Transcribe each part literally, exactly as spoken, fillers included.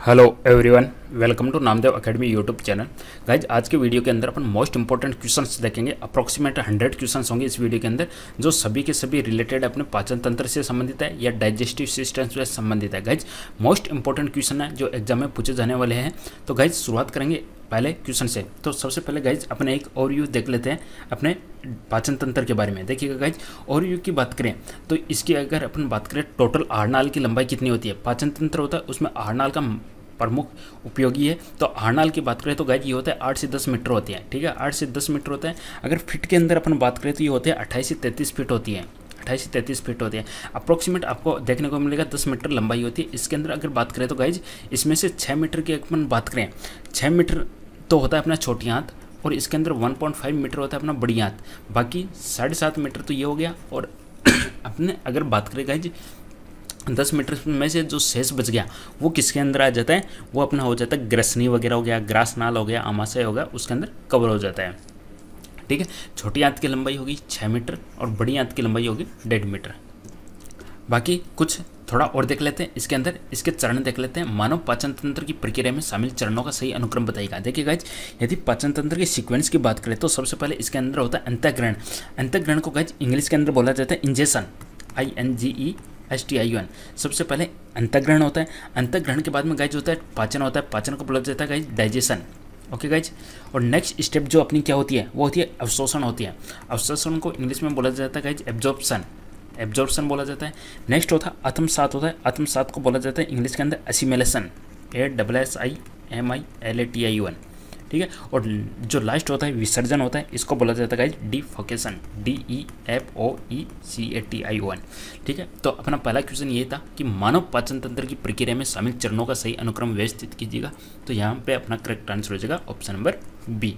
Hello everyone, welcome to Namdev academy YouTube channel. Guys आज के video के अंदर अपन मोस्ट इंपॉर्टेंट क्वेश्चंस देखेंगे। अप्रॉक्सीमेट हंड्रेड क्वेश्चंस होंगे इस वीडियो के अंदर, जो सभी के सभी रिलेटेड अपने पाचन तंत्र से संबंधित है या डाइजेस्टिव सिस्टम से संबंधित है। गाइज मोस्ट इंपॉर्टेंट क्वेश्चन है जो एग्जाम में पूछे जाने वाले हैं। तो गाइज शुरुआत करेंगे पहले क्वेश्चन से। तो सबसे पहले गाइज अपने एक ओवरव्यू देख लेते हैं अपने पाचन तंत्र के बारे में। देखिएगा गाइज, ओवरव्यू की बात करें तो इसकी अगर अपन बात करें टोटल आहारनाल की लंबाई कितनी होती है। पाचन तंत्र होता है उसमें आहारनाल का प्रमुख उपयोगी है। तो आहारनाल की बात करें तो गाइज ये होता है आठ से दस मीटर होती है। ठीक है, आठ से दस मीटर होता है। अगर फिट के अंदर अपन बात करें तो ये होते हैं अट्ठाईस से तैंतीस फीट होती है। अट्ठाईस से तैंतीस फीट होती है। अप्रोक्सीमेट आपको देखने को मिलेगा दस मीटर लंबाई होती है। इसके अंदर अगर बात करें तो गाइज इसमें से छः मीटर की अपन बात करें, छः मीटर तो होता है अपना छोटी आंत, और इसके अंदर वन पॉइंट फाइव मीटर होता है अपना बड़ी आंत। बाकी साढ़े सात मीटर तो ये हो गया। और अपने अगर बात करें गाइज दस मीटर में से जो शेष बच गया वो किसके अंदर आ जाता है, वो अपना हो जाता है ग्रसनी वगैरह हो गया, ग्रास नाल हो गया, आमाशय हो गया, उसके अंदर कवर हो जाता है। ठीक है, छोटी आंत की लंबाई होगी छः मीटर और बड़ी आंत की लंबाई होगी डेढ़ मीटर। बाकी कुछ थोड़ा और देख लेते हैं इसके अंदर, इसके चरण देख लेते हैं। मानव पाचन तंत्र की प्रक्रिया में शामिल चरणों का सही अनुक्रम बताइएगा। देखिए गाइज, यदि पाचन तंत्र के सीक्वेंस की बात करें तो सबसे पहले इसके अंदर होता है अंतःग्रहण। अंतःग्रहण को गाइज इंग्लिश के अंदर बोला जाता है ingestion, I N G E S T I U N. सबसे पहले अंतःग्रहण होता है। अंतःग्रहण के बाद में गाइज होता है पाचन होता है। पाचन को बोला जाता है गाइज डाइजेशन। ओके गाइज, और नेक्स्ट स्टेप जो अपनी क्या होती है वो होती है अवशोषण होती है। अवशोषण को इंग्लिश में बोला जाता है गाइज एब्जॉर्प्शन, एब्जॉर्प्शन बोला जाता है। नेक्स्ट होता है आत्मसात होता है। आत्मसात को बोला जाता है इंग्लिश के अंदर assimilation, A double S I M I L A T I U N. ठीक है, और जो लास्ट होता है विसर्जन होता है, इसको बोला जाता है guys defecation, D E F O E C A T I O N. ठीक है, तो अपना पहला क्वेश्चन ये था कि मानव पाचन तंत्र की प्रक्रिया में शामिल चरणों का सही अनुक्रम व्यवस्थित कीजिएगा। तो यहाँ पे अपना करेक्ट आंसर हो जाएगा ऑप्शन नंबर बी।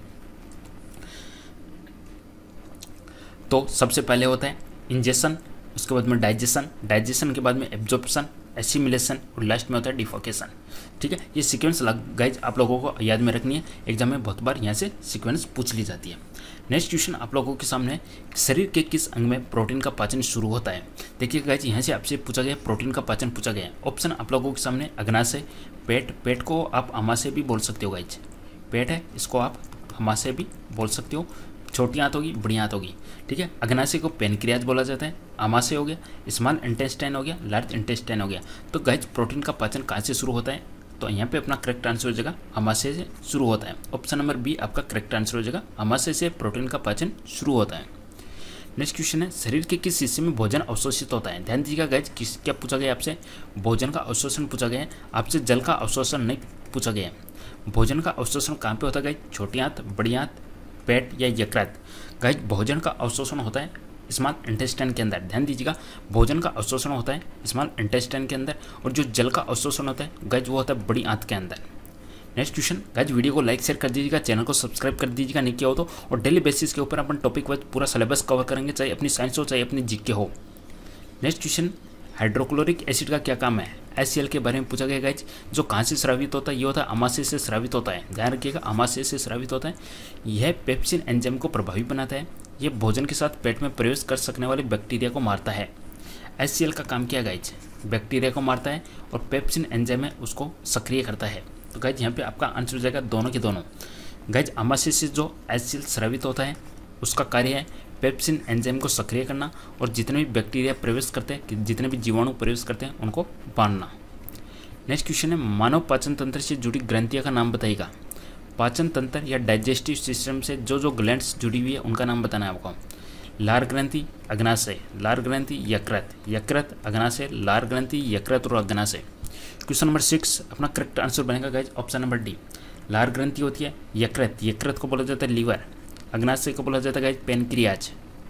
तो सबसे पहले होता है इंजेशन, उसके बाद में डाइजेशन, डाइजेशन के बाद में एब्जॉर्प्शन, एसिमिलेशन और लास्ट में होता है डिफोकेशन। ठीक है, ये सीक्वेंस गाइज आप लोगों को याद में रखनी है, एग्जाम में बहुत बार यहाँ से सीक्वेंस पूछ ली जाती है। नेक्स्ट क्वेश्चन आप लोगों के सामने, शरीर के किस अंग में प्रोटीन का पाचन शुरू होता है। देखिए गाइज, यहाँ से आपसे पूछा गया प्रोटीन का पाचन पूछा गया है। ऑप्शन आप लोगों के सामने अग्नाशय, पेट, पेट को आप आमाशय भी बोल सकते हो गाइज, पेट है इसको आप आमाशय भी बोल सकते हो। छोटी आंत होगी, बड़ी आंत होगी। ठीक है, अग्नाशय को पेनक्रियाज बोला जाता है, आमाशय हो गया, स्मॉल इंटेस्टाइन हो गया, लार्ज इंटेस्टाइन हो गया। तो गाइज प्रोटीन का पाचन कहाँ से शुरू होता है, तो यहाँ पे अपना करेक्ट आंसर हो जाएगा आमाशय से शुरू होता है। ऑप्शन नंबर बी आपका करेक्ट आंसर हो जाएगा, आमाशय से प्रोटीन का पाचन शुरू होता है। नेक्स्ट क्वेश्चन है, शरीर के किस हिस्से में भोजन अवशोषित होता है। ध्यान दीजिएगा गाइज, किस क्या पूछा गया आपसे, भोजन का अवशोषण पूछा गया है, आपसे जल का अवशोषण नहीं पूछा गया है। भोजन का अवशोषण कहाँ पे होता है गाइज, छोटी आंत, बड़ी आंत, पेट या यकृत। गाइज भोजन का अवशोषण होता है स्मॉल इंटेस्टाइन के अंदर। ध्यान दीजिएगा, भोजन का अवशोषण होता है स्मॉल इंटेस्टाइन के अंदर, और जो जल का अवशोषण होता है गाइज वो होता है बड़ी आंत के अंदर। नेक्स्ट क्वेश्चन गाइज, वीडियो को लाइक शेयर कर दीजिएगा, चैनल को सब्सक्राइब कर दीजिएगा नहीं किया हो तो, और डेली बेसिस के ऊपर अपन टॉपिक वाइज पूरा सिलेबस कवर करेंगे, चाहे अपनी साइंस हो चाहे अपनी जीके हो। नेक्स्ट क्वेश्चन, हाइड्रोक्लोरिक एसिड का क्या काम है। एच सी एल के बारे में पूछा गया गाइज, जो कहाँ से स्रावित होता है, ये होता है आमाशय से स्रावित होता है। ध्यान रखिएगा, आमाशय से स्रावित होता है। यह पेप्सिन एंजाइम को प्रभावी बनाता है। यह भोजन के साथ पेट में प्रवेश कर सकने वाले बैक्टीरिया को मारता है। एच सी एल का काम क्या है गाइज, बैक्टीरिया को मारता है, और पेप्सिन एंजाइम है उसको सक्रिय करता है। तो गाइज यहाँ पे आपका आंसर हो जाएगा दोनों के दोनों। गाइज आमाशय से जो एच सी एल स्रावित होता है उसका कार्य है पेप्सिन एंजाइम को सक्रिय करना, और जितने भी बैक्टीरिया प्रवेश करते हैं, जितने भी जीवाणु प्रवेश करते हैं उनको बांधना। नेक्स्ट क्वेश्चन है, मानव पाचन तंत्र से जुड़ी ग्रंथियों का नाम बताइएगा। पाचन तंत्र या डाइजेस्टिव सिस्टम से जो जो ग्लैंड्स जुड़ी हुई है उनका नाम बताना है आपको। लार ग्रंथि, अग्नाशय, लार ग्रंथि, यकृत, यकृत, अग्नाशय, लार ग्रंथि, यकृत और अग्नाशय। क्वेश्चन नंबर सिक्स अपना करेक्ट आंसर बनेगा गाइज ऑप्शन नंबर डी। लार ग्रंथि होती है यकृत, यकृत को बोला जाता है लीवर, अग्नाशय को बोला जाता है गाइज पेनक्रियाज।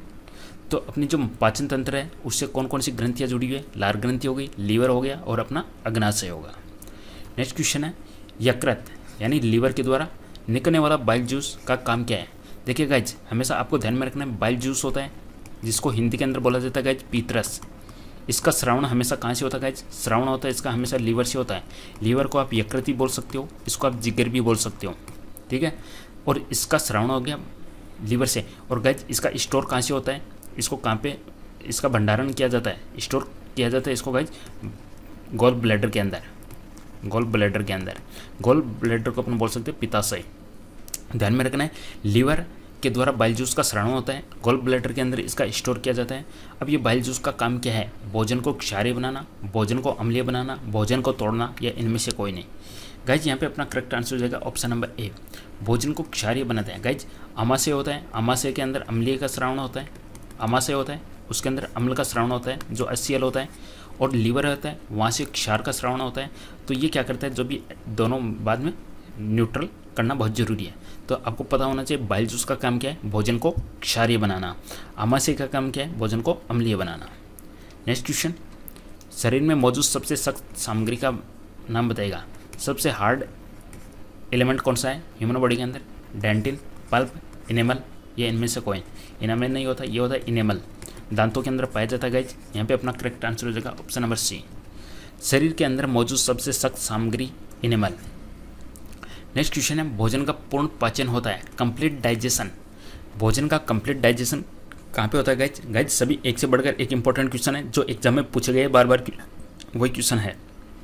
तो अपनी जो पाचन तंत्र है उससे कौन कौन सी ग्रंथियाँ जुड़ी हुई है, लार ग्रंथि हो गई, लीवर हो गया, और अपना अग्नाशय होगा। नेक्स्ट क्वेश्चन है, यकृत यानी लीवर के द्वारा निकलने वाला बाइल जूस का काम क्या है। देखिए गाइज, हमेशा आपको ध्यान में रखना है, बाइल जूस होता है जिसको हिंदी के अंदर बोला जाता है गाइज पीतरस। इसका श्रावण हमेशा कहाँ से होता है गाइज, श्रावण होता है इसका हमेशा लीवर से होता है। लीवर को आप यकृत भी बोल सकते हो, इसको आप जिगर भी बोल सकते हो। ठीक है, और इसका श्रावण हो गया लीवर से। और गाइज इसका स्टोर कहाँ से होता है, इसको कहाँ पे इसका भंडारण किया जाता है, स्टोर किया जाता है इसको गाइज गॉल ब्लैडर के अंदर। गोल ब्लैडर के अंदर। गोल ब्लैडर को अपन बोल सकते हैं पित्ताशय। ध्यान में रखना है, लीवर के द्वारा बाइल जूस का स्राव होता है, गोल ब्लैडर के अंदर इसका स्टोर किया जाता है। अब ये बाइल जूस का काम क्या है? भोजन को क्षारीय बनाना, भोजन को अम्लीय बनाना, भोजन को तोड़ना, या इनमें से कोई नहीं। गाइज यहाँ पे अपना करेक्ट आंसर हो जाएगा ऑप्शन नंबर ए, भोजन को क्षारीय बनाते हैं। गाइज आमाशय होता है, आमाशय के अंदर अम्लीय का स्रावण होता है, आमाशय होता है उसके अंदर अम्ल का स्रावण होता है जो एच सी एल होता है, और लीवर होता है वहाँ से क्षार का स्रावण होता है। तो ये क्या करता है, जो भी दोनों बाद में न्यूट्रल करना बहुत ज़रूरी है। तो आपको पता होना चाहिए बाइल जूस का काम क्या है? भोजन को क्षारीय बनाना। आमाशय का काम क्या है? भोजन को अम्लीय बनाना। नेक्स्ट क्वेश्चन, शरीर में मौजूद सबसे सख्त सामग्री का नाम बताएगा। सबसे हार्ड एलिमेंट कौन सा है ह्यूमन बॉडी के अंदर? डेंटिन, पल्प, इनेमल, या इनमें से कोई? इनेमल नहीं होता, ये होता है इनेमल, दांतों के अंदर पाया जाता है। गाइज यहाँ पे अपना करेक्ट आंसर हो जाएगा ऑप्शन नंबर सी, शरीर के अंदर मौजूद सबसे सख्त सामग्री इनेमल। नेक्स्ट क्वेश्चन है, भोजन का पूर्ण पाचन होता है, कंप्लीट डाइजेशन। भोजन का कंप्लीट डाइजेशन कहाँ पे होता है गाइज? गाइज सभी एक से बढ़कर एक इंपॉर्टेंट क्वेश्चन है जो एग्जाम में पूछे गए बार बार, वही क्वेश्चन है।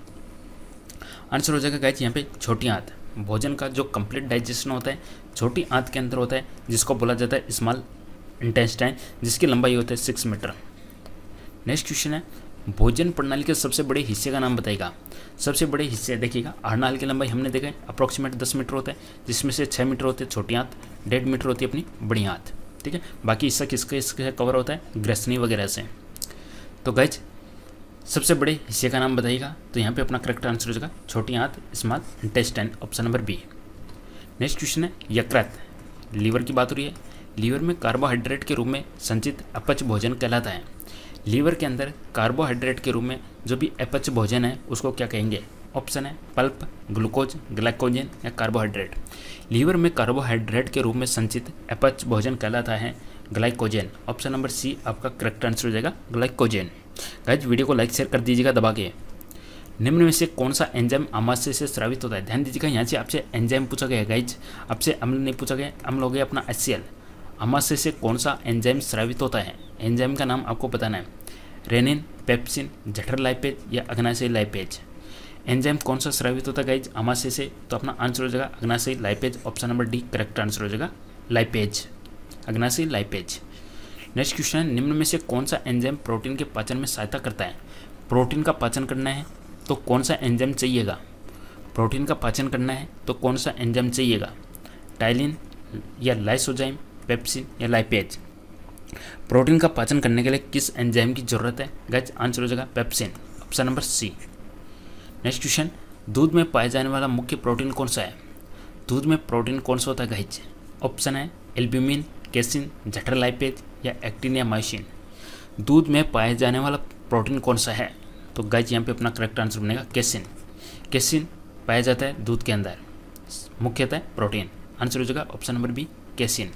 आंसर हो जाएगा गाइज यहाँ पे छोटी आंत। भोजन का जो कंप्लीट डाइजेशन होता है छोटी आंत के अंदर होता है, जिसको बोला जाता है स्मॉल इंटेस्टाइन, जिसकी लंबाई होती है सिक्स मीटर। नेक्स्ट क्वेश्चन है, भोजन प्रणाली के सबसे बड़े हिस्से का नाम बताएगा। सबसे बड़े हिस्से देखिएगा, आहारनाल की लंबाई हमने देखा है अप्रोक्सीमेट दस मीटर होता है, जिसमें से छः मीटर होते हैं छोटी आंत, डेढ़ मीटर होती है अपनी बड़ी आंत। ठीक है, बाकी हिस्सा किसके इसके कवर होता है? ग्रसनी वगैरह से। तो गाइज सबसे बड़े हिस्से का नाम बताइएगा। तो यहाँ पे अपना करेक्ट आंसर हो जाएगा छोटी आंत, small intestine, option number B. Next question है, यकृत। लीवर की बात हो रही है। लीवर में कार्बोहाइड्रेट के रूप में संचित अपच भोजन कहलाता है। लीवर के अंदर कार्बोहाइड्रेट के रूप में जो भी अपच भोजन है उसको क्या कहेंगे? ऑप्शन है पल्प, ग्लूकोज, ग्लाइकोजन, या कार्बोहाइड्रेट। लीवर में कार्बोहाइड्रेट के रूप में संचित अपच भोजन कहलाता है ग्लाइकोजन, ऑप्शन नंबर सी आपका करेक्ट आंसर हो जाएगा ग्लाइकोजन। गाइज वीडियो को लाइक शेयर कर दीजिएगा दबा के। निम्न में से कौन सा एंजाइम आमाशय से स्रावित होता है? ध्यान दीजिएगा, यहाँ से आपसे एंजाइम पूछा गया है गाइज, आपसे अम्ल नहीं पूछा गया। अम्ल हो गया अपना एच सी एल। आमाशय से कौन सा एंजाइम स्रावित होता है? एंजाइम का नाम आपको बताना है, रेनिन, पेप्सिन, जठर लाइपेज, या अग्नाशयी लाइपेज। एंजाइम कौन सा स्रावित होता है गाइज आमाशय से? तो अपना आंसर हो जाएगा अग्नाशयी lipase, option number D correct answer हो जाएगा लाइपेज, अग्नाशयी लाइपेज। नेक्स्ट क्वेश्चन है, निम्न में से कौन सा एंजाइम प्रोटीन के पाचन में सहायता करता है? प्रोटीन का पाचन करना है तो कौन सा एंजाइम चाहिएगा? प्रोटीन का पाचन करना है तो कौन सा एंजाइम चाहिएगा? टाइलिन, या लाइसोजाइम, पेप्सिन, या लाइपेज। प्रोटीन का पाचन करने के लिए किस एंजाइम की जरूरत है? गाइज आंसर हो जाएगा pepsin, option number C. Next question, दूध में पाया जाने वाला मुख्य प्रोटीन कौन सा है? दूध में प्रोटीन कौन सा होता है गाइज? ऑप्शन है एल्ब्यूमिन, केसिन, जठर लाइपेज, या एक्टिन या माइसिन। दूध में पाया जाने वाला प्रोटीन कौन सा है? तो गाइज यहाँ पे अपना करेक्ट आंसर बनेगा केसिन। केसिन पाया जाता है दूध के अंदर, मुख्यतः प्रोटीन। आंसर हो जाएगा option number B casein.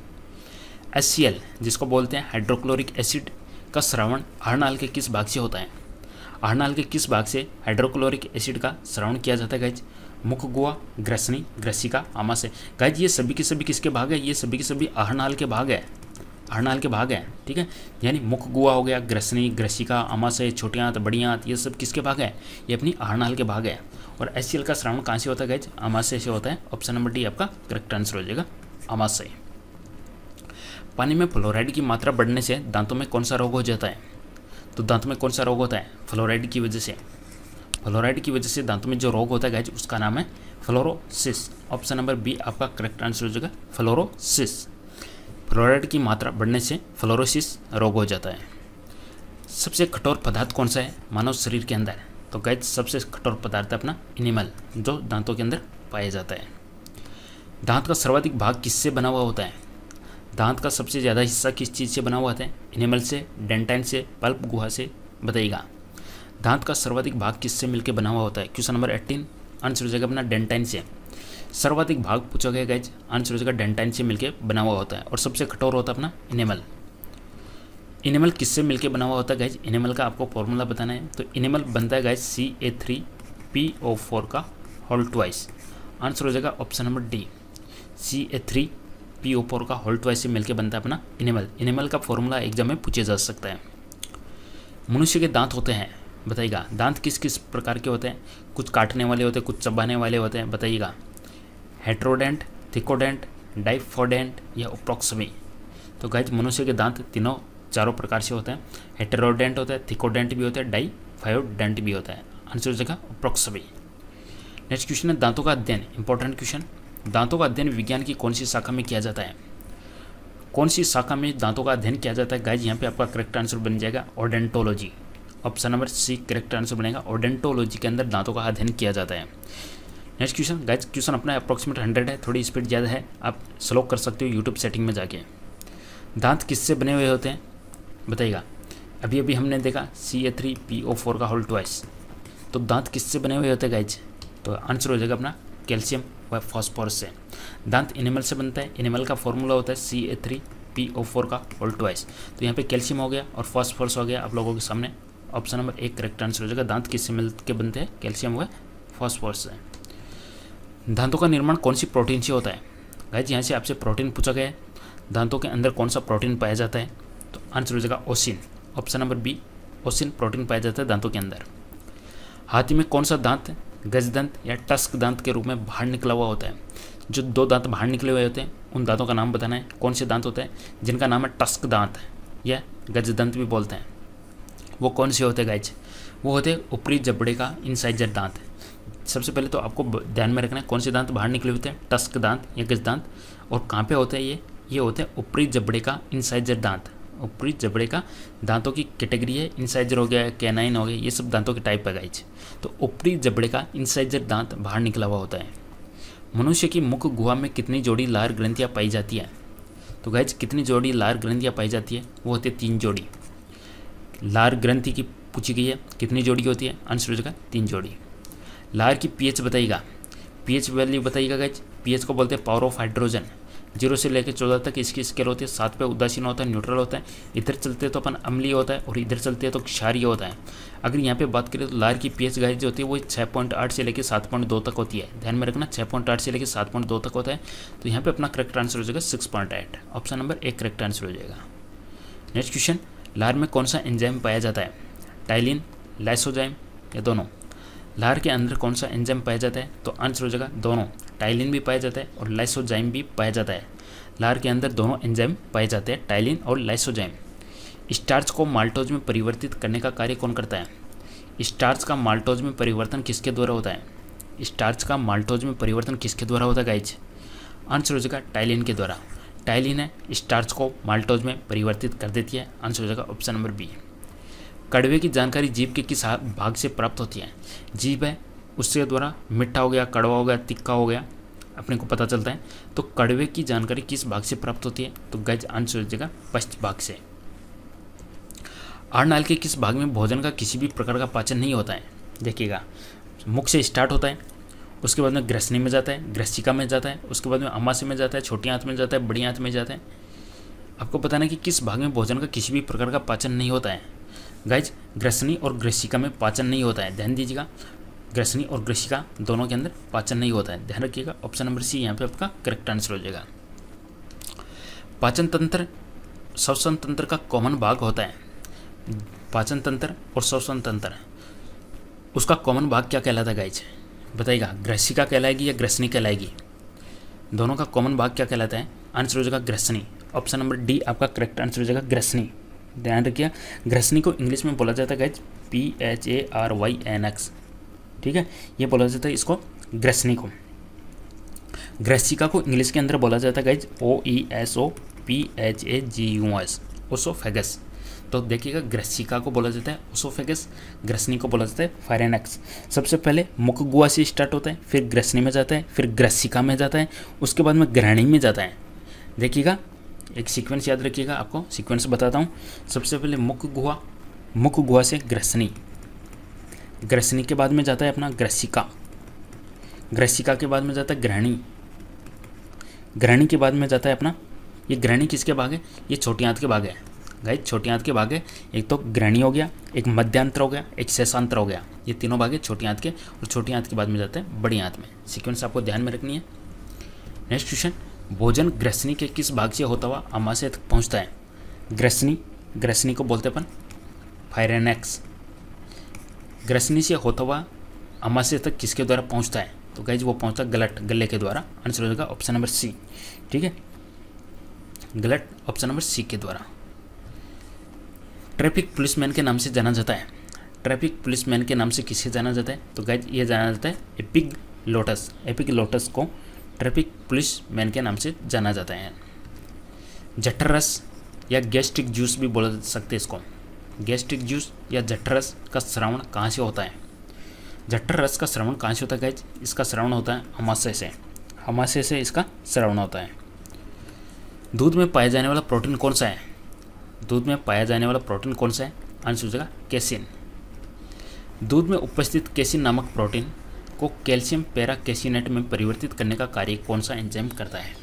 H C L जिसको बोलते हैं हाइड्रोक्लोरिक एसिड का स्रावण आहारनाल के किस भाग से होता है? आहारनाल के किस भाग से हाइड्रोक्लोरिक एसिड का स्रावण किया जाता है गाइज? मुख गुहा, ग्रसनी, ग्रसिका, आमाशय। गाइज ये सभी के सभी किसके भाग है? ये सभी के सभी आहारनाल के भाग है, आहारनाल के भाग है। ठीक है, यानी मुख गुहा हो गया, ग्रसनी, ग्रसिका, आमाशय, छोटी आंत, बड़ी आंत, ये सब किसके भाग है? ये अपनी आहारनाल के भाग है। और एच सी एल का स्रावण कहाँ से होता है गाइज? आमाशय से होता है, ऑप्शन नंबर डी आपका करेक्ट आंसर हो जाएगा आमाशय। पानी में फ्लोराइड की मात्रा बढ़ने से दांतों में कौन सा रोग हो जाता है? तो दांतों में कौन सा रोग होता है फ्लोराइड की वजह से? फ्लोराइड की वजह से दांतों में जो रोग होता है गाइज उसका नाम है फ्लोरोसिस, ऑप्शन नंबर बी आपका करेक्ट आंसर हो जाएगा फ्लोरोसिस। फ्लोराइड की मात्रा बढ़ने से फ्लोरोसिस रोग हो जाता है। सबसे कठोर पदार्थ कौन सा है मानव शरीर के अंदर? तो गाइज सबसे कठोर पदार्थ है अपना इनेमल, जो दांतों के अंदर पाया जाता है। दांत का सर्वाधिक भाग किससे बना हुआ होता है? दांत का सबसे ज़्यादा हिस्सा किस चीज़ से बना हुआ होता है? इनेमल से, डेंटाइन से, पल्प गुहा से, बताइएगा। दांत का सर्वाधिक भाग किससे मिलकर बना हुआ होता है? क्वेश्चन नंबर अठारह आंसर हो जाएगा अपना डेंटाइन से। सर्वाधिक भाग पूछा गया गाइज, आंसर हो जाएगा डेंटाइन से मिलकर बना हुआ होता है। और सबसे कठोर होता है अपना इनेमल। इनेमल किससे मिलकर बना हुआ होता है गाइज? इनेमल का आपको फॉर्मूला बताना है। तो इनेमल बनता है guys C A three P O four का होल ट्वाइस। आंसर हो जाएगा option number D, C A three P O four का होल ट्वाइस से मिलकर बनता है अपना इनेमल। इनेमल का फॉर्मूला एग्जाम में पूछे जा सकता है। मनुष्य के दांत होते हैं, बताइएगा। दांत किस किस प्रकार के होते हैं? कुछ काटने वाले होते हैं, कुछ चबाने वाले होते हैं, बताइएगा। हेट्रोडेंट, थिकोडेंट, डाइफोडेंट या अप्रोक्समी। तो गाइज मनुष्य के दांत तीनों चारों प्रकार से होते हैं। हेटेरोडेंट होता है, थिकोडेंट भी होता है, डाइफायोडेंट भी होता है। आंसर हो जाएगा अप्रोक्समी। नेक्स्ट क्वेश्चन है दांतों का अध्ययन, इंपॉर्टेंट क्वेश्चन। दांतों का अध्ययन विज्ञान की कौन सी शाखा में किया जाता है? कौन सी शाखा में दांतों का अध्ययन किया जाता है? गाइज यहाँ पे आपका करेक्ट आंसर बन जाएगा odontology. Option number C correct answer बनेगा। ओडेंटोलॉजी के अंदर दांतों का अध्ययन किया जाता है। नेक्स्ट क्वेश्चन गाइज, क्वेश्चन अपना अप्रोक्सीमेट हंड्रेड है, थोड़ी स्पीड ज़्यादा है, आप स्लो कर सकते हो यूट्यूब सेटिंग में जाके। दांत किससे बने हुए होते हैं? बताइएगा। अभी अभी हमने देखा C A three P O four का होल ट्वाइस। तो दांत किससे बने हुए होते हैं गाइज? तो आंसर हो जाएगा अपना कैल्शियम व फॉस्फोरस से। दांत एनिमल से बनता है, एनिमल का फॉर्मूला होता है C A three P O four का होल ट्वाइस। तो यहाँ पे कैल्शियम हो गया और फॉस्फोरस हो गया आप लोगों के सामने। ऑप्शन नंबर एक करेक्ट आंसर हो जाएगा। दांत किससे मिल के बनते हैं? कैल्शियम व फॉस्फोरस से। दांतों का निर्माण कौन सी प्रोटीन से होता है? गाइज यहाँ से आपसे प्रोटीन पूछा गया है, दांतों के अंदर कौन सा प्रोटीन पाया जाता है? तो आंसर हो जाएगा ossein. Option number B ossein protein पाया जाता है दांतों के अंदर। हाथी में कौन सा दांत गजदंत या टस्क दांत के रूप में बाहर निकला हुआ होता है? जो दो दांत बाहर निकले हुए होते हैं उन दांतों का नाम बताना है। कौन से दांत होते हैं जिनका नाम है टस्क दांत या गजदंत भी बोलते हैं? वो कौन से होते हैं गाइज? वो होते हैं ऊपरी जबड़े का इंसाइजर दांत। सबसे पहले तो आपको ध्यान में रखना है कौन से दांत बाहर निकले होते हैं, टस्क दांत या गजदांत। और कहाँ पे होते हैं ये? ये होते हैं ऊपरी जबड़े का इंसाइजर दांत। ऊपरी जबड़े का दांतों की कैटेगरी है, इंसाइजर हो गया, कैनाइन हो गया, ये सब दांतों के टाइप है गाइज। तो ऊपरी जबड़े का इंसाइजर दांत बाहर निकला हुआ होता है। मनुष्य की मुख गुहा में कितनी जोड़ी लार ग्रंथियाँ पाई जाती है? तो गाइज कितनी जोड़ी लार ग्रंथियाँ पाई जाती है? वो होती है तीन जोड़ी। लार ग्रंथि की पूछी गई है, कितनी जोड़ी होती है? आंसर हो जाएगा तीन जोड़ी। लार की पीएच बताइएगा, पीएच वैल्यू बताइएगा गाइज। पीएच को बोलते हैं पावर ऑफ हाइड्रोजन। जीरो से लेकर चौदह तक इसकी स्केल होती है। सात पे उदासीन होता है, न्यूट्रल होता है। इधर चलते तो अपन अम्लीय होता है और इधर चलते तो क्षारीय होता है। अगर यहाँ पे बात करें तो लार की पीएच गाइज जो होती है वो छः पॉइंट आठ से लेकर सात पॉइंट दो तक होती है। ध्यान में रखना, छः पॉइंट आठ से लेकर सात पॉइंट दो तक होता है। तो यहाँ पे अपना करेक्ट आंसर हो जाएगा six point eight. Option number एक करेक्ट आंसर हो जाएगा। नेक्स्ट क्वेश्चन, लार में कौन सा एंजाइम पाया जाता है? टाइलिन, लाइसोजाइम या दोनों? लार के अंदर कौन सा एंजाइम पाया जाता है? तो आंसर हो जाएगा दोनों। टाइलिन भी पाया जाता है और लाइसोजाइम भी पाया जाता है। लार के अंदर दोनों एंजाइम पाए जाते हैं, टाइलिन और लाइसोजाइम। स्टार्च को माल्टोज में परिवर्तित करने का कार्य कौन करता है? स्टार्च का माल्टोज में परिवर्तन किसके द्वारा होता है? स्टार्च का माल्टोज में परिवर्तन किसके द्वारा होता है गाइज? आंसर हो जाएगा टाइलिन के द्वारा। टाइलिन है स्टार्च को माल्टोज में परिवर्तित कर देती है। आंसर हो जाएगा ऑप्शन नंबर बी। कड़वे की जानकारी जीभ के किस भाग से प्राप्त होती है? जीभ है उसके द्वारा मीठा हो गया, कड़वा हो गया, तिक्का हो गया अपने को पता चलता है। तो कड़वे की जानकारी किस भाग से प्राप्त होती है? तो गाइज आंसर हो जाएगा पश्च भाग से। आहारनाल के किस भाग में भोजन का किसी भी प्रकार का पाचन नहीं होता है? देखिएगा, मुख से स्टार्ट होता है, उसके बाद में ग्रसनी में जाता है, ग्रसिका में जाता है, उसके बाद में अमाशय में जाता है, छोटी आंत में जाता है, बड़ी आंत में जाता है। आपको पता है कि किस भाग में भोजन का किसी भी प्रकार का पाचन नहीं होता है? गाइज ग्रसनी और ग्रसिका में पाचन नहीं होता है, ध्यान दीजिएगा। ग्रसनी और ग्रसिका दोनों के अंदर पाचन नहीं होता है, ध्यान रखिएगा। ऑप्शन नंबर सी यहाँ पे आपका करेक्ट आंसर हो जाएगा। पाचन तंत्र श्वसन तंत्र का कॉमन भाग होता है। पाचन तंत्र और श्वसन तंत्र उसका कॉमन भाग क्या कहलाता है गाइज? बताइएगा, ग्रसिका कहलाएगी या ग्रसनी कहलाएगी? दोनों का कॉमन भाग क्या कहलाता है? आंसर हो जाएगा ग्रसनी। ऑप्शन नंबर डी आपका करेक्ट आंसर हो जाएगा ग्रसनी। ध्यान रखिए, ग्रसनी को इंग्लिश में बोला जाता है guys P H A R Y N X, ठीक है, ये बोला जाता है इसको ग्रसनी को। ग्रसिका को इंग्लिश के अंदर बोला जाता है guys O E S O P H A G U S, oesophagus. तो देखिएगा, ग्रसिका को बोला जाता है ओसोफेगस, ग्रसनी को बोला जाता है फायरेनक्स। सबसे पहले मुख गुहा से स्टार्ट होता है, फिर ग्रसनी में जाता है, फिर ग्रसिका में जाता है, उसके बाद में ग्रहणी में जाता है। देखिएगा, एक सीक्वेंस याद रखिएगा, आपको सीक्वेंस बताता हूँ। सबसे पहले मुख गुहा, मुख गुहा से ग्रसनी, ग्रसनी के बाद में जाता है अपना ग्रसिका, ग्रसिका के बाद में जाता है ग्रहणी, ग्रहणी के बाद में जाता है अपना, ये ग्रहणी किसके भाग है? ये छोटी आंत के भाग है गाइज, छोटी आंत के भाग है। एक तो ग्रहणी हो गया, एक मध्यांतर हो गया, एक शेषांतर हो गया, ये तीनों भाग है छोटी आंत के, और छोटी आंत के बाद में जाता है बड़ी आंत में। सीक्वेंस आपको ध्यान में रखनी है। नेक्स्ट क्वेश्चन, भोजन ग्रसनी के किस भाग से होता हुआ अमाशय तक पहुंचता है? ग्रसनी, ग्रसनी को बोलते अपन फायरेनक्स, ग्रसनी से होता हुआ अमाशय तक किसके द्वारा पहुंचता है? तो गाइज वो पहुंचता है गलट, गले के द्वारा। आंसर हो जाएगा ऑप्शन नंबर सी। ठीक है, गलट ऑप्शन नंबर सी के द्वारा। ट्रैफिक पुलिसमैन के नाम से जाना जाता है। ट्रैफिक पुलिसमैन के नाम से किसे जाना जाता है? तो गाइज ये जाना जाता है एपिग्लोटस। एपिग्लोटस को ट्रैफिक पुलिसमैन के नाम से जाना जाता है। जठर रस या गैस्ट्रिक जूस भी बोल सकते हैं इसको। गैस्ट्रिक जूस या जठर रस का श्रवण कहाँ से होता है? जठर रस का श्रवण कहाँ से होता है गाइज? इसका श्रवण होता है अमाशय से। अमाशय से इसका श्रवण होता है। दूध में पाया जाने वाला प्रोटीन कौन सा है? दूध में पाया जाने वाला प्रोटीन कौन सा है? आंसर हो जाएगा कैसिन। दूध में उपस्थित कैसिन नामक प्रोटीन को कैल्शियम पैराकेसिनेट में परिवर्तित करने का कार्य कौन सा एंजाइम करता है?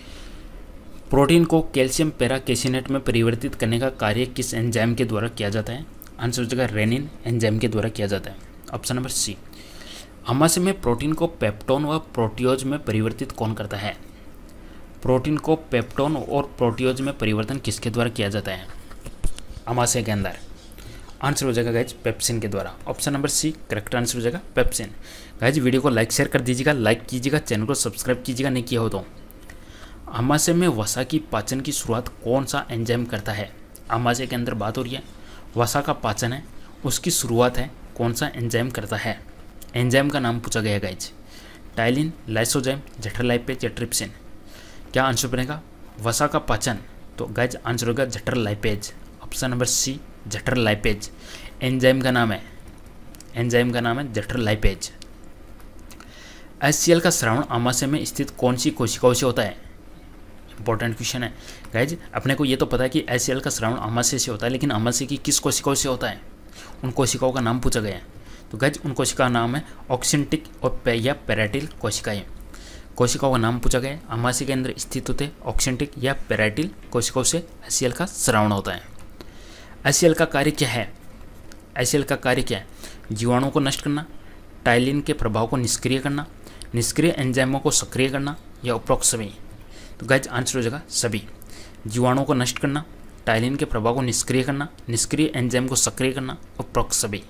प्रोटीन को कैल्शियम पैराकेसिनेट में परिवर्तित करने का कार्य किस एंजाइम के द्वारा किया जाता है? आंसर हो जाएगा रेनिन एंजाइम के द्वारा किया जाता है। ऑप्शन नंबर सी। अमाशय में प्रोटीन को पेप्टोन व प्रोटियोज में परिवर्तित कौन करता है? प्रोटीन को पेप्टोन और प्रोटियोज में परिवर्तन किसके द्वारा किया जाता है अमाशय के अंदर? आंसर हो जाएगा गाइज पेप्सिन के द्वारा। Option number C correct answer हो जाएगा पेप्सिन। गाइज वीडियो को लाइक शेयर कर दीजिएगा, लाइक कीजिएगा, चैनल को सब्सक्राइब कीजिएगा नहीं किया हो तो। अमाशय में वसा की पाचन की शुरुआत कौन सा एंजाइम करता है? अमाशय के अंदर बात हो रही है, वसा का पाचन है, उसकी शुरुआत है, कौन सा एंजाइम करता है? एंजाइम का नाम पूछा गया गाइज। टाइलिन, लाइसोजाइम, जठर लाइपेज या ट्रिप्सिन? क्या आंसर बनेगा? वसा का पाचन। तो गाइज आंसर होगा जठर लाइपेज। ऑप्शन नंबर सी जठर लाइपेज एंजाइम का नाम है। एंजाइम का नाम है जठर लाइपेज। एचसीएल का श्रावण अमाशय में स्थित कौन सी कोशिकाओं से होता है? इंपॉर्टेंट क्वेश्चन है गाइज। अपने को ये तो पता है कि एचसीएल का श्रावण अमाशय से होता है, लेकिन अमाशय की किस कोशिकाओं से होता है? उन कोशिकाओं का नाम पूछा गया है। तो गाइज उन कोशिका का नाम है ऑक्सिंटिक और पे या पेराइटिल कोशिकाएं। कोशिकाओं का नाम पूछा गया है। अमाशय के अंदर स्थित होते ऑक्सिंटिक या पेराइटिल कोशिकाओं से एचसीएल का श्रावण होता है। एचसीएल का कार्य क्या है? एचसीएल का कार्य क्या है? जीवाणुओं को नष्ट करना, टाइलिन के प्रभाव को निष्क्रिय करना, निष्क्रिय एंजाइमों को सक्रिय करना या उपरोक्त सभी? तो गाइज आंसर हो जाएगा सभी। जीवाणुओं को नष्ट करना, टाइलिन के प्रभाव को निष्क्रिय करना, निष्क्रिय एंजाइम को सक्रिय करना, उपरोक्त सभी।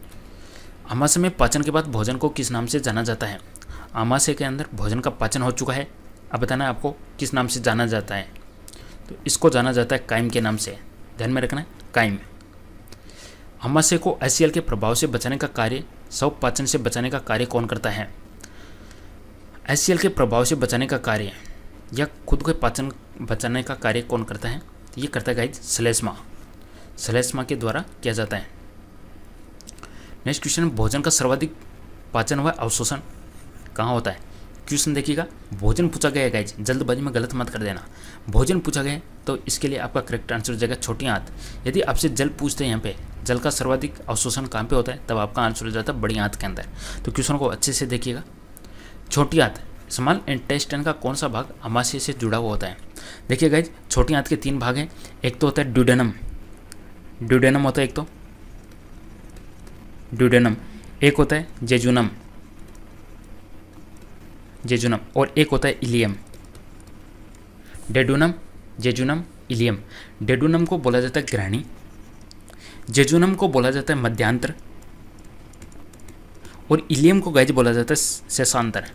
अमाशय में पाचन के बाद भोजन को किस नाम से जाना जाता है? अमाशय के अंदर भोजन का पाचन हो चुका है, अब बताना है आपको किस नाम से जाना जाता है। तो इसको जाना जाता है काइम के नाम से, ध्यान में रखना है काइम। अमाशय को एचसीएल के प्रभाव से बचाने का कार्य, शव पाचन से बचाने का कार्य कौन करता है? एचसीएल के प्रभाव से बचाने का कार्य या खुद के पाचन बचाने का कार्य कौन करता है? ये करता है गाइज श्लेष्मा। श्लेष्मा के द्वारा किया जाता है। नेक्स्ट क्वेश्चन, भोजन का सर्वाधिक पाचन व अवशोषण कहाँ होता है? क्वेश्चन देखिएगा, भोजन पूछा गया है गाइज, जल्दबाजी में गलत मत कर देना। भोजन पूछा गया है तो इसके लिए आपका करेक्ट आंसर हो जाएगा छोटी आंत। यदि आपसे जल पूछते हैं यहाँ पे जल का सर्वाधिक अवशोषण कहाँ पे होता है, तब आपका आंसर हो जाता है बड़ी आंत के अंदर। तो क्वेश्चन को अच्छे से देखिएगा। छोटी आंत, स्मॉल इंटेस्टाइन का कौन सा भाग अमाशय से जुड़ा हुआ होता है? देखिए गाइज, छोटी आंत के तीन भाग हैं। एक तो होता है ड्यूडेनम, ड्यूडेनम होता है एक तो ड्यूडेनम, एक होता है जेजुनम, जेजुनम, और एक होता है ileum. Duodenum, jejunum, ileum. Duodenum को बोला जाता है ग्रहणी, जेजुनम को बोला जाता है मध्यांतर, और इलियम को गाइज बोला जाता है शेषांतर।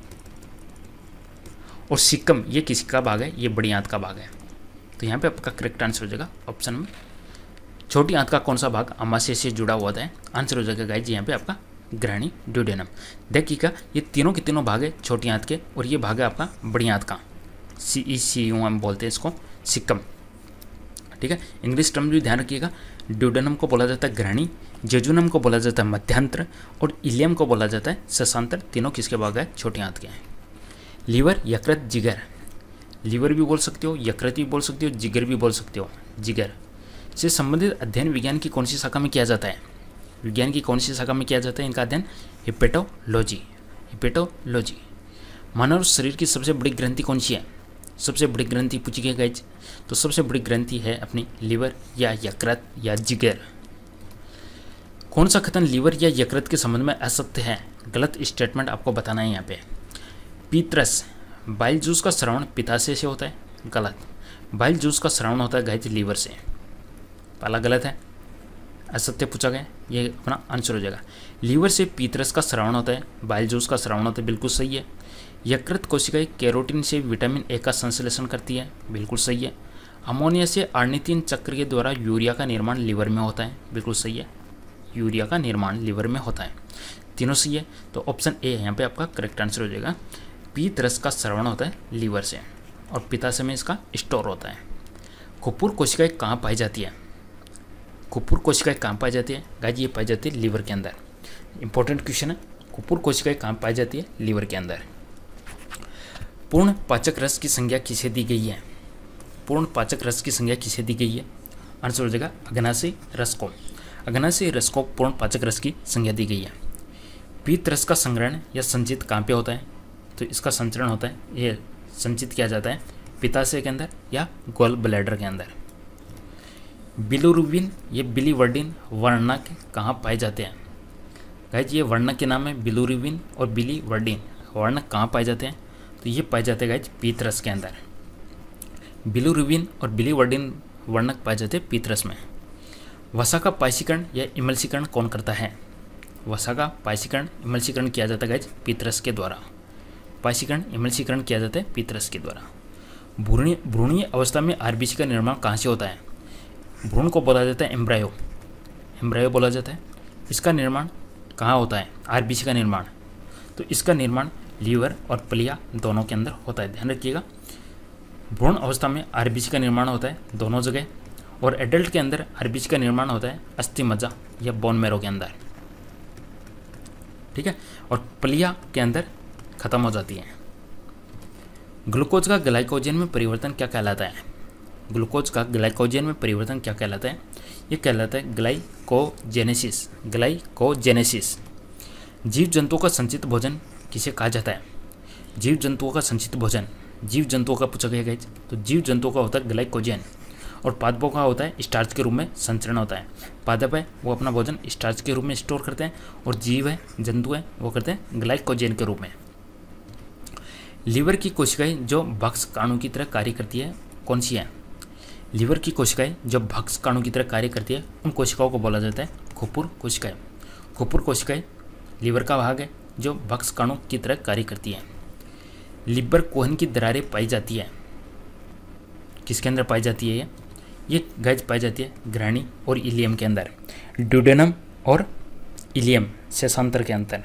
और सिक्कम ये किसी का भाग है? ये बड़ी आंत का भाग है। तो यहाँ पे आपका करेक्ट आंसर हो जाएगा ऑप्शन में छोटी आंत का कौन सा भाग अमाशय से जुड़ा हुआ है? आंसर हो जाएगा गाइज यहाँ पे आपका ग्रहणी ड्यूडेनम। देखिएगा ये तीनों के तीनों भाग है छोटी आंत के, और ये भाग है आपका बड़ी आंत का, सी ई सी यू हम बोलते हैं इसको, सिक्कम। ठीक है, इंग्लिश टर्म भी ध्यान रखिएगा। ड्यूडेनम को बोला जाता है ग्रहणी, जेजुनम को बोला जाता है मध्यांतर, और इलियम को बोला जाता है शेषांतर। तीनों किसके भाग है? छोटी आंत के हैं। लीवर, यकृत, जिगर। लीवर भी बोल सकते हो, यकृत भी बोल सकते हो, जिगर भी बोल सकते हो। जिगर से संबंधित अध्ययन विज्ञान की कौन सी शाखा में किया जाता है? विज्ञान की कौन सी शाखा में किया जाता है इनका अध्ययन? हिपेटोलॉजी, हिपेटोलॉजी। मानव शरीर की सबसे बड़ी ग्रंथि कौन सी है? सबसे बड़ी ग्रंथि पूछी गई गाइज, तो सबसे बड़ी ग्रंथि है अपनी लीवर या यकृत या जिगर। कौन सा कथन लीवर या यकृत के संबंध में असत्य है? गलत स्टेटमेंट आपको बताना है यहाँ पे। पीत्रस, बाइल जूस का श्रवण पित्ताशय से होता है, गलत। बाइल जूस का श्रवण होता है गाइज लीवर से, पहला गलत है। असत्य पूछा गया, ये अपना आंसर हो जाएगा। लीवर से पीतरस का स्रावण होता है, बाइल जूस का स्रावण होता है, बिल्कुल सही है। यकृत कोशिकाएं कैरोटीन से विटामिन ए का संश्लेषण करती है, बिल्कुल सही है। अमोनिया से आर्निथिन चक्र के द्वारा यूरिया का निर्माण लीवर में होता है, बिल्कुल सही है। यूरिया का निर्माण लीवर में होता है, तीनों सही है। तो ऑप्शन ए यहाँ पे आपका करेक्ट आंसर हो जाएगा। पीतरस का स्रावण होता है लीवर से और पित्ताशय में इसका स्टोर होता है। कुपुर कोशिकाएं कहाँ पाई जाती है? कुपुर कोशिकाएं कहाँ पाई जाती है? गाइस ये पाई जाती है लीवर के अंदर। इंपॉर्टेंट क्वेश्चन है, कुपुर कोशिकाएं कहाँ पाई जाती है? लीवर के अंदर। पूर्ण पाचक रस की संज्ञा किसे दी गई है? पूर्ण पाचक रस की संज्ञा किसे दी गई है? आंसर हो जाएगा अग्नाशय रस को। अग्नाशय रस को पूर्ण पाचक रस की संज्ञा दी गई है। पीत रस का संग्रहण या संचित कहाँ पे होता है? तो इसका संचरण होता है, ये संचित किया जाता है पित्ताशय के अंदर या गोल ब्लैडर के अंदर। बिलिरुबिन ये बिलीवर्डिन वर्णक कहाँ पाए जाते हैं? गाइज ये वर्णक के नाम है बिलिरुबिन और बिलीवर्डिन। वर्णक कहाँ पाए जाते हैं? तो ये पाए जाते हैं गाइज पीतरस के अंदर। बिलिरुबिन और बिलीवर्डिन वर्णक पाए जाते हैं पीतरस में। वसा का पायसीकरण या इमल्सीकरण कौन करता है? वसा का पायसीकरण इमल्सीकरण किया जाता है गाइज पीतरस के द्वारा। पायसीकरण इमल्सीकरण किया जाता है पीतरस के द्वारा। भ्रूणीय भ्रूणीय अवस्था में आरबीसी का निर्माण कहाँ से होता है? भ्रूण को बोला जाता है एम्ब्रायो, एम्ब्रायो बोला जाता है। इसका निर्माण कहाँ होता है? आरबीसी का निर्माण। तो इसका निर्माण लीवर और प्लिया दोनों के अंदर होता है, ध्यान रखिएगा। भ्रूण अवस्था में आरबीसी का निर्माण होता है दोनों जगह, और एडल्ट के अंदर आरबीसी का निर्माण होता है अस्थि मज्जा या बोन मैरो के अंदर, ठीक है। और प्लिया के अंदर खत्म हो जाती है। ग्लूकोज का ग्लाइकोजन में परिवर्तन क्या कहलाता है? ग्लूकोज का ग्लाइकोजन में परिवर्तन क्या कहलाता है? ये कहलाता है ग्लाइकोजेनेसिस। ग्लाइकोजेनेसिस। जीव जंतुओं का संचित भोजन किसे कहा जाता है? जीव जंतुओं का संचित भोजन, जीव जंतुओं का पूछा गया गाइस, तो जीव जंतुओं का होता है ग्लाइकोजन, और पादपों का होता है स्टार्च के रूप में संचरण होता है। पादप है वो अपना भोजन स्टार्च के रूप में स्टोर करते हैं, और जीव है जंतु है वो करते हैं ग्लाइकोजन के रूप में। लीवर की कोशिकाएं जो भक्ष काणु की तरह कार्य करती है कौन सी है? लीवर की कोशिकाएं जो भक्ष काणु की तरह कार्य करती है उन कोशिकाओं को बोला जाता है कुपुर कोशिकाएं। कुपुर कोशिकाएं लीवर का भाग है जो भक्ष काणु की तरह कार्य करती है। लिवर कोहन की दरारें पाई जाती है, किसके अंदर पाई जाती है? ये ये गैज पाई जाती है ग्रहणी और इलियम के अंदर, ड्यूडेनम और इलियम शेषांतर के अंदर।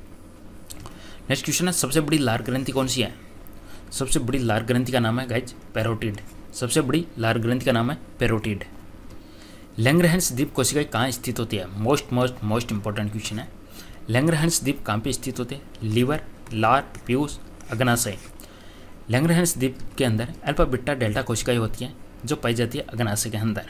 नेक्स्ट क्वेश्चन है, सबसे बड़ी लार ग्रंथि कौन सी है? सबसे बड़ी लार ग्रंथि का नाम है गाइज पैरोटिड। सबसे बड़ी लार ग्रंथि का नाम है पैरोटिड। लैंग्रहैंस द्वीप कोशिकाएं कहाँ स्थित होती है? Most most most important question है। लैंग्रहैंस द्वीप कहाँ पे स्थित होते हैं? लीवर, लार, पीयूष, अग्नाशय। लैंग्रहैंस द्वीप के अंदर अल्फा बीटा डेल्टा कोशिकाएं होती हैं जो पाई जाती है अग्नाशय के अंदर।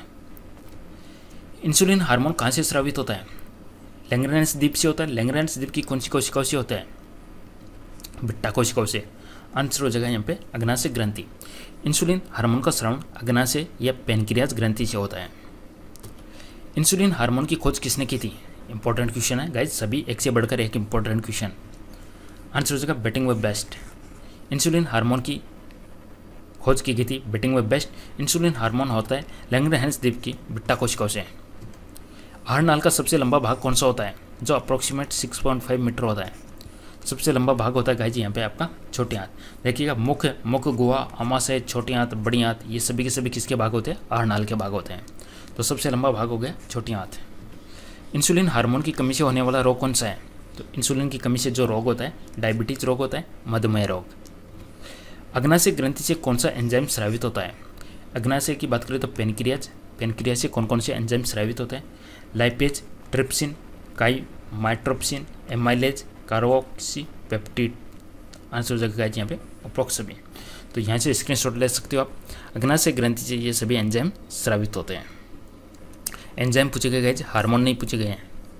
इंसुलिन हार्मोन कहाँ से स्रावित होता है? लैंग्रहैंस द्वीप से होता है। लैंग्रहैंस द्वीप की कौन सी कोशिकाओं से होता है? बीटा कोशिकाओं से। आंसर हो जाएगा यहाँ पे अग्नाशय ग्रंथि। इंसुलिन हार्मोन का स्रावण अग्नाशय या पेनक्रियाज ग्रंथि से होता है। इंसुलिन हार्मोन की खोज किसने की थी? इंपॉर्टेंट क्वेश्चन है गाइज, सभी एक से बढ़कर एक इंपॉर्टेंट क्वेश्चन। आंसर हो जाएगा बेटिंग वे बेस्ट। इंसुलिन हार्मोन की खोज की गई थी बेटिंग वे बेस्ट। इंसुलिन हार्मोन होता है लैंग्रहैंस द्वीप की बीटा कोशिकाओं से। आहार नाल का सबसे लंबा भाग कौन सा होता है? जो approximate six point five metre होता है। सबसे लंबा भाग होता है गाइज यहाँ पे आपका छोटी आंत। देखिएगा मुख, मुख गुहा, आमाशय, छोटी आंत, बड़ी आंत, ये सभी के सभी किसके भाग होते हैं? आहार नाल के भाग होते हैं। तो सबसे लंबा भाग हो गया छोटी आंत। इंसुलिन हार्मोन की कमी से होने वाला रोग कौन सा है? तो इंसुलिन की कमी से जो रोग होता है डायबिटीज रोग होता है, मधुमेह रोग। अग्नाशय ग्रंथि से कौन सा एंजाइम स्रावित होता है? अग्नाशय की बात करें तो पेनक्रियाज। पेनक्रियाज से कौन कौन से एंजाइम स्रावित होते हैं? Lipase, trypsin, chymotrypsin, amylase, carboxy peptide. Answer हो जाएगा यहाँ पे अप्रोक्सीमेट। तो यहाँ से स्क्रीनशॉट ले सकते हो आप। अग्नाशय ग्रंथि से ये सभी एंजाइम स्रावित होते हैं। एंजाइम पूछे गए गाइज, हार्मोन नहीं पूछे गए हैं।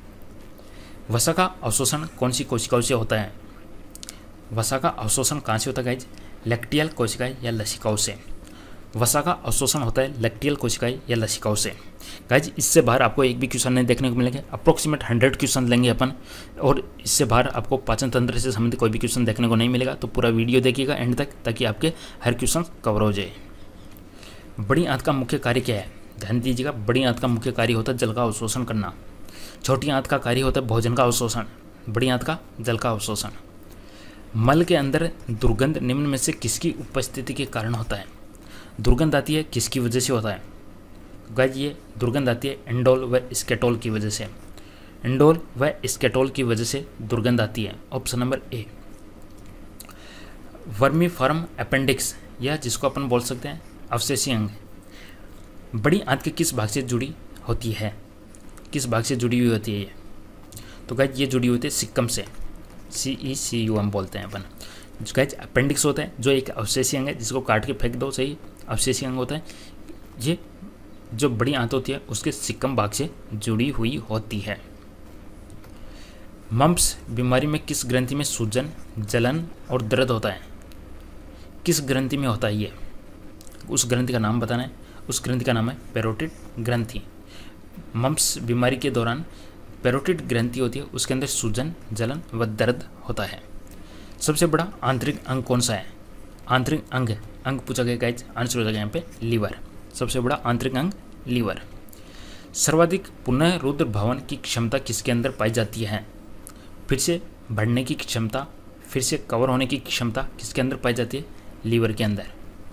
वसा का अवशोषण कौन सी कोशिकाओं से होता है? वसा का अवशोषण कहाँ से होता है गाइज? लैक्टियल कोशिकाएं या लसिकाओं से। वसा का अवशोषण होता है लैक्टियल कोशिकाएं या लसिकाओं से। गाइज इससे बाहर आपको एक भी क्वेश्चन नहीं देखने को मिलेंगे। अप्रोक्सीमेट हंड्रेड क्वेश्चन लेंगे अपन, और इससे बाहर आपको पाचन तंत्र से संबंधित कोई भी क्वेश्चन देखने को नहीं मिलेगा। तो पूरा वीडियो देखिएगा एंड तक, ताकि आपके हर क्वेश्चन कवर हो जाए। बड़ी आंत का मुख्य कार्य क्या है? ध्यान दीजिएगा, बड़ी आंत का मुख्य कार्य होता है जल का अवशोषण करना, छोटी आंत का कार्य होता है भोजन का अवशोषण, बड़ी आंत का जल का अवशोषण। मल के अंदर दुर्गंध निम्न में से किसकी उपस्थिति के कारण होता है? दुर्गंध आती है किसकी वजह से होता है? गाइस ये दुर्गंध आती है एंडोल व स्केटोल की वजह से, एंडोल व स्केटोल की वजह से दुर्गंध आती है। Option number A. Vermiform appendix, या जिसको अपन बोल सकते हैं अवशेषी अंग, बड़ी आंत के किस भाग से जुड़ी होती है? किस भाग से जुड़ी हुई होती है ये? तो गाइस ये जुड़ी होती है सिक्कम से, सी ई सी यू हम बोलते हैं अपन। गाइस अपेंडिक्स होता है जो एक अवशेषी अंग है, जिसको काट के फेंक दो सही, अवशेषी अंग होता है। ये जो बड़ी आंत होती है उसके सिक्कम भाग से जुड़ी हुई होती है। मम्प्स बीमारी में किस ग्रंथि में सूजन, जलन और दर्द होता है? किस ग्रंथि में होता है ये? उस ग्रंथि का नाम बताना है। उस ग्रंथि का नाम है पैरोटिड ग्रंथि। मम्प्स बीमारी के दौरान पैरोटिड ग्रंथि होती है, उसके अंदर सूजन, जलन व दर्द होता है। सबसे बड़ा आंतरिक अंग कौन सा है? आंतरिक अंग अंग पूछा गया गाइस, आंसर हो जाएगा यहाँ पे लीवर। सबसे बड़ा आंतरिक अंग लीवर। सर्वाधिक पुनः रुद्र भवन की क्षमता किसके अंदर पाई जाती है? फिर से बढ़ने की क्षमता, फिर से कवर होने की क्षमता किसके अंदर पाई जाती है? लीवर के अंदर।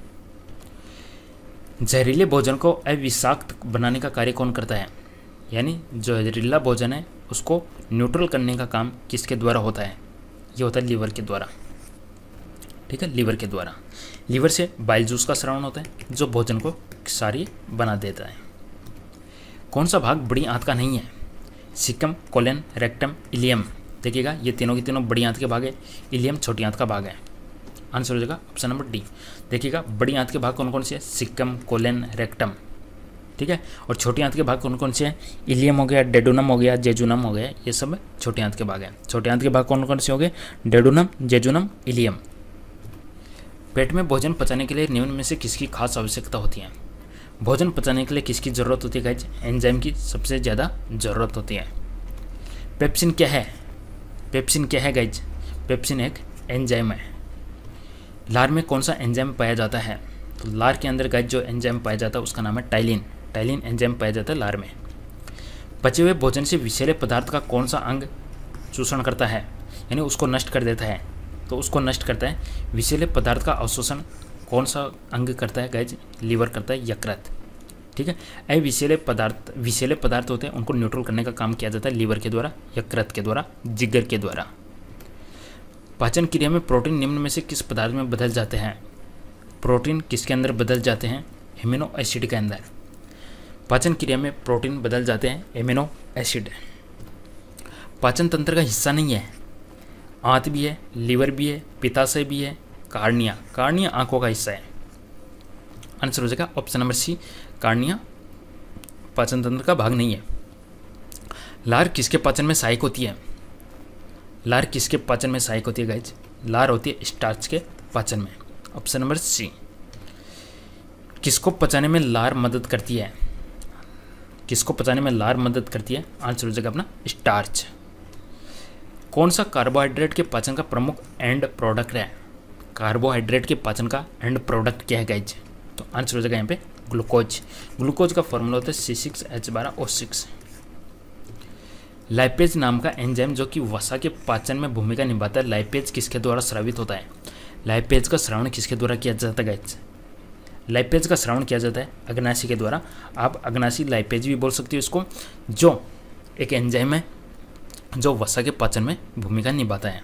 जहरीले भोजन को अविषाक्त बनाने का कार्य कौन करता है? यानी जो जहरीला भोजन है उसको न्यूट्रल करने का काम किसके द्वारा होता है? ये होता है लीवर के द्वारा। ठीक है, लीवर के द्वारा। लीवर से बाइल जूस का स्रावन होता है जो भोजन को क्षारीय बना देता है। कौन सा भाग बड़ी आंत का नहीं है? Caecum, colon, rectum, ileum. देखिएगा ये तीनों की तीनों बड़ी आंत के भाग है, इलियम छोटी आंत का भाग है। आंसर हो जाएगा ऑप्शन नंबर डी। देखिएगा बड़ी आंत के भाग कौन कौन से हैं? Caecum, colon, rectum. ठीक है, और छोटी आंत के भाग कौन कौन से हैं? इलियम हो गया, डेडुनम हो गया, जेजुनम हो गया, ये सब छोटी आंत के भाग हैं। छोटे आंत के भाग कौन कौन से हो गए? Duodenum, jejunum, ilium. पेट में भोजन पचाने के लिए निम्न में से किसकी खास आवश्यकता होती है? भोजन पचाने के लिए किसकी ज़रूरत होती है गाइस? एंजाइम की सबसे ज़्यादा ज़रूरत होती है। पेप्सिन क्या है? पेप्सिन क्या है गाइस? पेप्सिन एक एंजाइम है। लार में कौन सा एंजाइम पाया जाता है? तो लार के अंदर गाइस जो एंजाइम पाया जाता है उसका नाम है टाइलिन। टाइलिन एंजाइम पाया जाता है लार में। बचे हुए भोजन से विषैले पदार्थ का कौन सा अंग चूषण करता है, यानी उसको नष्ट कर देता है? तो उसको नष्ट करता है विषैले पदार्थ का अवशोषण कौन सा अंग करता है गाइस? लीवर करता है, यकृत। ठीक है, अविषैले पदार्थ, विषैले पदार्थ होते हैं उनको न्यूट्रल करने का काम किया जाता है लीवर के द्वारा, यकृत के द्वारा, जिगर के द्वारा। पाचन क्रिया में प्रोटीन निम्न में से किस पदार्थ में बदल जाते हैं? प्रोटीन किसके अंदर बदल जाते हैं? एमिनो एसिड के अंदर। पाचन क्रिया में प्रोटीन बदल जाते हैं एमिनो एसिड। पाचन तंत्र का हिस्सा नहीं है, आंत भी है, लीवर भी है, पित्ताशय भी है, कार्निया। कार्निया आंखों का हिस्सा है। आंसर हो जाएगा ऑप्शन नंबर सी, कार्निया पाचन तंत्र का भाग नहीं है। लार किसके पाचन में सहायक होती है? लार किसके पाचन में सहायक होती है गाइज? लार होती है स्टार्च के पाचन में। Option number C. किसको पचाने में लार मदद करती है? किसको पचाने में लार मदद करती है? आंसर हो जाएगा अपना स्टार्च। कौन सा कार्बोहाइड्रेट के पाचन का प्रमुख एंड प्रोडक्ट है? कार्बोहाइड्रेट के पाचन का एंड प्रोडक्ट क्या है गाइज? तो आंसर हो जाएगा यहाँ पे ग्लूकोज। ग्लूकोज का फॉर्मूला होता है सी सिक्स एच बारह ओ सिक्स। लाइपेज नाम का एंजाइम जो कि वसा के पाचन में भूमिका निभाता है, लाइपेज किसके द्वारा स्रावित होता है? लाइपेज का श्रवण किसके द्वारा किया जाता है गाइज? लाइपेज का श्रवण किया जाता है अग्नाशी के द्वारा। आप अग्नाशी लाइपेज भी बोल सकते हो इसको, जो एक एंजाइम है जो वसा के पाचन में भूमिका निभाता है।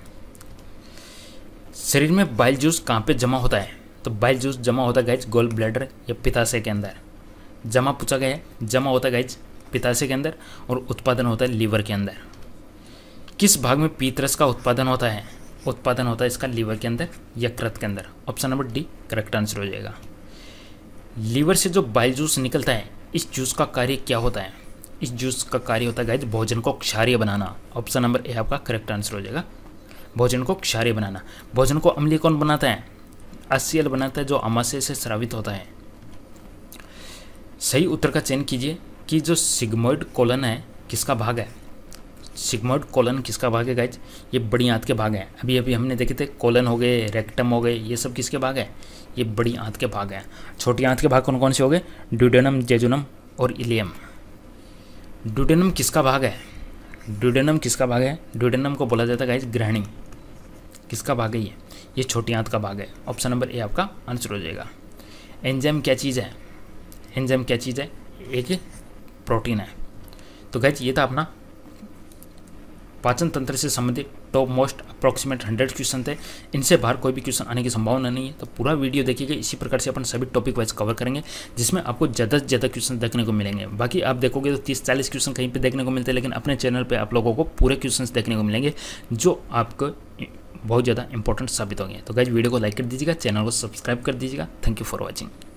शरीर में बाइल जूस कहाँ पे जमा होता है? तो बाइल जूस जमा होता है गाइज गोल ब्लैडर या पित्ताशय के अंदर। जमा पूछा गया है, जमा होता है गाइज पित्ताशय के अंदर और उत्पादन होता है लीवर के अंदर। किस भाग में पीतरस का उत्पादन होता है? उत्पादन होता है इसका लीवर के अंदर, यकृत के अंदर। Option number D correct answer हो जाएगा। लीवर से जो बाइल जूस निकलता है, इस जूस का कार्य क्या होता है? इस जूस का कार्य होता है गाइज भोजन को क्षारीय बनाना। ऑप्शन नंबर ए आपका करेक्ट आंसर हो जाएगा, भोजन को क्षारीय बनाना। भोजन को अम्लीय कौन बनाता है? एचसीएल बनाता है जो आमाशय से स्रावित होता है। सही उत्तर का चयन कीजिए कि जो सिग्मोइड कोलन है किसका भाग है? सिग्मोइड कोलन किसका भाग है गाइज? ये बड़ी आंत के भाग है। अभी अभी हमने देखे थे कोलन हो गए, रेक्टम हो गए, ये सब किसके भाग है? ये बड़ी आंत के भाग हैं। छोटी आंत के भाग कौन कौन से हो गए? ड्यूडेनम, जेजुनम, और इलियम। ड्यूडेनम किसका भाग है? ड्यूडेनम किसका भाग है? ड्यूडेनम को बोला जाता है गाइस ग्रहणी। किसका भाग है ये? ये छोटी आंत का भाग है। ऑप्शन नंबर ए आपका आंसर हो जाएगा। एंजाइम क्या चीज़ है? एंजाइम क्या चीज़ है? एक प्रोटीन है। तो गाइस ये था अपना पाचन तंत्र से संबंधित top most approximate hundred question थे। इनसे बाहर कोई भी क्वेश्चन आने की संभावना नहीं है, तो पूरा वीडियो देखिएगा। इसी प्रकार से अपन सभी टॉपिक वाइज कवर करेंगे, जिसमें आपको ज़्यादा से ज़्यादा क्वेश्चन देखने को मिलेंगे। बाकी आप देखोगे तो तीस चालीस क्वेश्चन कहीं पे देखने को मिलते हैं, लेकिन अपने चैनल पे आप लोगों को पूरे क्वेश्चन देखने को मिलेंगे जो आपको बहुत ज़्यादा इंपॉर्टेंट साबित होंगे। तो गाइस वीडियो को लाइक कर दीजिएगा, चैनल को सब्सक्राइब कर दीजिएगा। Thank you for watching.